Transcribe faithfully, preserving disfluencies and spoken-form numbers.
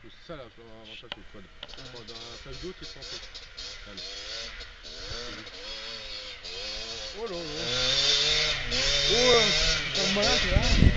coup. C'est ça l'avantage du quad. Enfin, dans la plage d'eau, t'es censé. Allez. Oh là là. Oh, c'est pas malin, tu vois.